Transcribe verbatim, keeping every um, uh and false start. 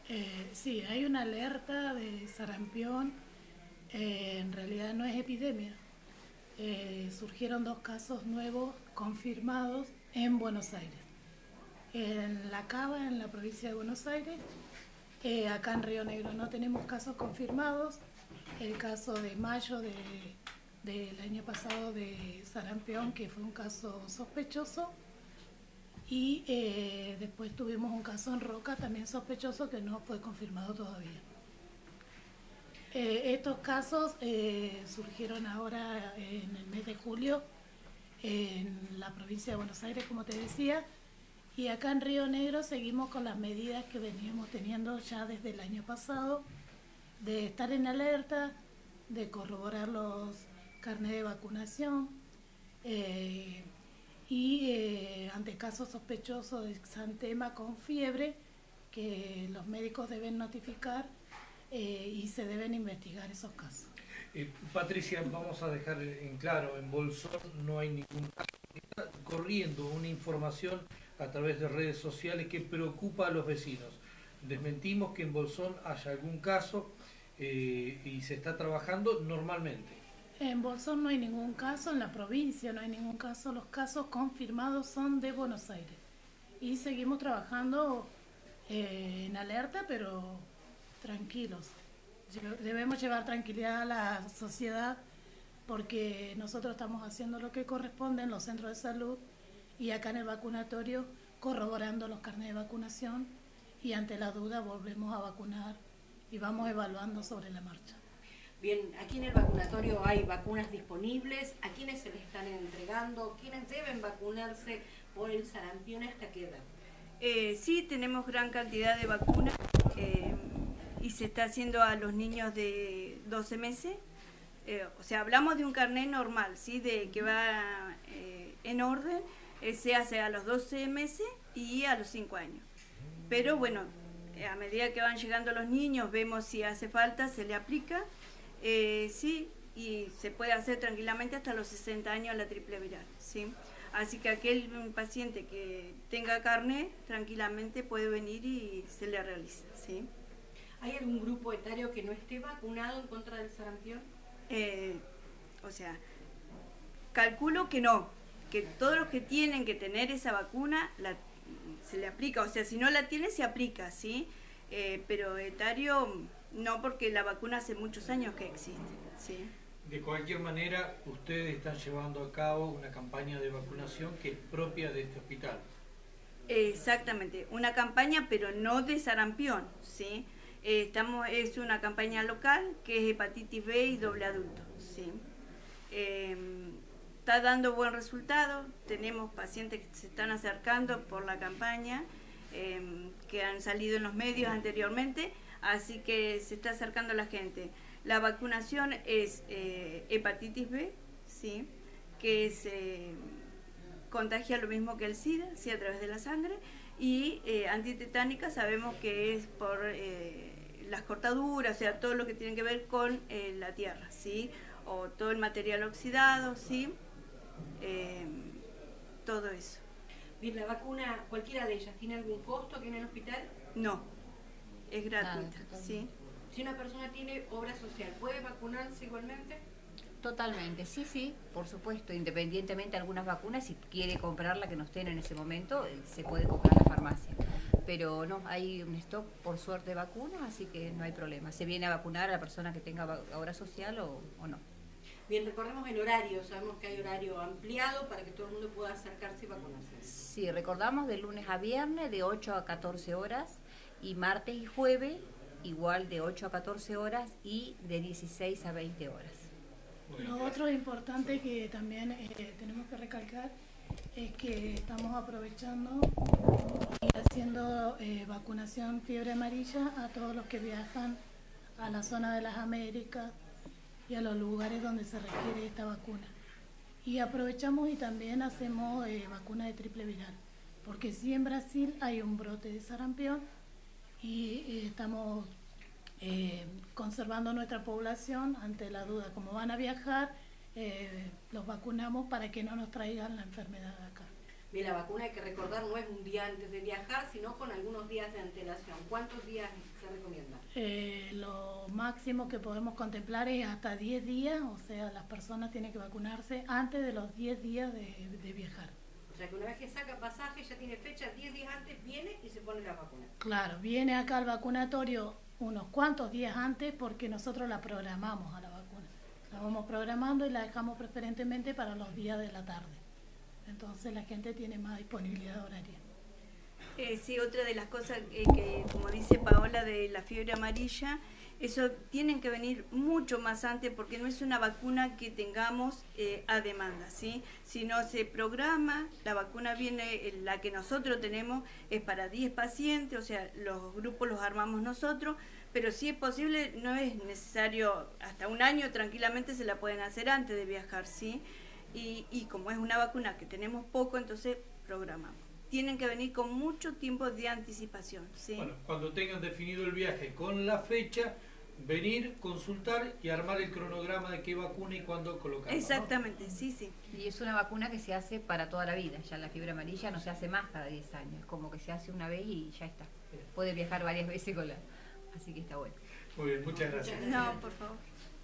Eh, sí, hay una alerta de sarampión, eh, en realidad no es epidemia. Eh, surgieron dos casos nuevos confirmados en Buenos Aires. En La Cava, en la provincia de Buenos Aires, eh, acá en Río Negro no tenemos casos confirmados. El caso de mayo de, del año pasado de sarampión, que fue un caso sospechoso, y eh, después tuvimos un caso en Roca también sospechoso que no fue confirmado todavía. Eh, estos casos eh, surgieron ahora en el mes de julio en la provincia de Buenos Aires, como te decía, y acá en Río Negro seguimos con las medidas que veníamos teniendo ya desde el año pasado, de estar en alerta, de corroborar los carnets de vacunación, eh, y eh, ante casos sospechosos de exantema con fiebre, que los médicos deben notificar eh, y se deben investigar esos casos. Eh, Patricia, vamos a dejar en claro, en Bolsón no hay ningún caso. Está corriendo una información a través de redes sociales que preocupa a los vecinos. Desmentimos que en Bolsón haya algún caso eh, y se está trabajando normalmente. En Bolsón no hay ningún caso, en la provincia no hay ningún caso, los casos confirmados son de Buenos Aires. Y seguimos trabajando eh, en alerta, pero tranquilos. Debemos llevar tranquilidad a la sociedad porque nosotros estamos haciendo lo que corresponde en los centros de salud y acá en el vacunatorio corroborando los carnets de vacunación, y ante la duda volvemos a vacunar y vamos evaluando sobre la marcha. Bien, aquí en el vacunatorio hay vacunas disponibles. ¿A quiénes se les están entregando? ¿Quiénes deben vacunarse por el sarampión? ¿Hasta qué edad? Eh, sí, tenemos gran cantidad de vacunas eh, y se está haciendo a los niños de doce meses. Eh, o sea, hablamos de un carnet normal, ¿sí? De que va eh, en orden, eh, se hace a los doce meses y a los cinco años. Pero bueno, a medida que van llegando los niños, vemos si hace falta, se le aplica. Eh, sí, y se puede hacer tranquilamente hasta los sesenta años la triple viral, ¿sí? Así que aquel paciente que tenga carnet, tranquilamente puede venir y se le realiza, ¿sí? ¿Hay algún grupo etario que no esté vacunado en contra del sarampión? Eh, o sea, calculo que no, que todos los que tienen que tener esa vacuna la, se le aplica, o sea, si no la tiene se aplica, ¿sí? Eh, pero etario no, porque la vacuna hace muchos años que existe, ¿sí? De cualquier manera, ustedes están llevando a cabo una campaña de vacunación que es propia de este hospital. Exactamente, una campaña pero no de sarampión, ¿sí? Eh, estamos, es una campaña local que es hepatitis B y doble adulto, ¿sí? Eh, está dando buen resultado, tenemos pacientes que se están acercando por la campaña, eh, que han salido en los medios anteriormente, así que se está acercando la gente. La vacunación es eh, hepatitis B, ¿sí? Que se contagia lo mismo que el SIDA, ¿sí? A través de la sangre, y eh, antitetánica sabemos que es por eh, las cortaduras, o sea, todo lo que tiene que ver con eh, la tierra, ¿sí? O todo el material oxidado, ¿sí? Eh, todo eso. Bien, ¿la vacuna, cualquiera de ellas, tiene algún costo aquí en el hospital? No, es gratuita, Nada, ¿sí? Si una persona tiene obra social, ¿puede vacunarse igualmente? Totalmente, sí, sí, por supuesto, independientemente de algunas vacunas, si quiere comprarla que no estén en ese momento, eh, se puede comprar en la farmacia. Pero no, hay un stock por suerte de vacunas, así que no hay problema. Se viene a vacunar a la persona que tenga obra social o, o no. Bien, recordemos el horario, sabemos que hay horario ampliado para que todo el mundo pueda acercarse y vacunarse. Sí, recordamos de lunes a viernes de ocho a catorce horas y martes y jueves igual de ocho a catorce horas y de dieciséis a veinte horas. Lo otro importante que también eh, tenemos que recalcar es que estamos aprovechando y haciendo eh, vacunación fiebre amarilla a todos los que viajan a la zona de las Américas y a los lugares donde se requiere esta vacuna. Y aprovechamos y también hacemos eh, vacuna de triple viral, porque sí en Brasil hay un brote de sarampión y eh, estamos eh, conservando nuestra población ante la duda. Como van a viajar, eh, los vacunamos para que no nos traigan la enfermedad acá. Bien, la vacuna hay que recordar no es un día antes de viajar, sino con algunos días de antelación. ¿Cuántos días se recomienda? Eh, lo máximo que podemos contemplar es hasta diez días, o sea, las personas tienen que vacunarse antes de los diez días de, de viajar. O sea que una vez que saca pasaje, ya tiene fecha, diez días antes viene y se pone la vacuna. Claro, viene acá al vacunatorio unos cuantos días antes porque nosotros la programamos a la vacuna. La vamos programando y la dejamos preferentemente para los días de la tarde. Entonces la gente tiene más disponibilidad horaria. Eh, sí, otra de las cosas eh, que, como dice Paola, de la fiebre amarilla, eso tienen que venir mucho más antes porque no es una vacuna que tengamos eh, a demanda, ¿sí? Si no se programa, la vacuna viene, eh, la que nosotros tenemos es para diez pacientes, o sea, los grupos los armamos nosotros, pero si es posible, no es necesario, hasta un año tranquilamente se la pueden hacer antes de viajar, ¿sí? Y, y como es una vacuna que tenemos poco, entonces programamos. Tienen que venir con mucho tiempo de anticipación, ¿sí? Bueno, cuando tengan definido el viaje con la fecha, venir, consultar y armar el cronograma de qué vacuna y cuándo colocarla, ¿no? Exactamente, sí, sí. Y es una vacuna que se hace para toda la vida. Ya la fiebre amarilla no se hace más cada diez años. Como que se hace una vez y ya está. Puede viajar varias veces con la... Así que está bueno. Muy bien, muchas gracias. No, por favor.